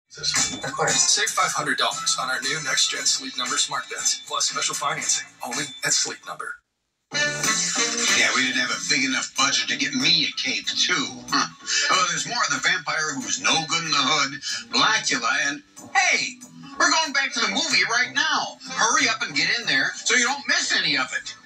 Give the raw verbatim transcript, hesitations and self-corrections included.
Of course. Save five hundred dollars on our new next-gen Sleep Number smart beds, plus special financing, only at Sleep Number. Yeah, we didn't have a big enough budget to get me a cape, too. Huh. Oh, there's more of the vampire who's no good in the hood, Blackula, and hey, we're going back to the movie right now. Hurry up and get in there so you don't miss any of it.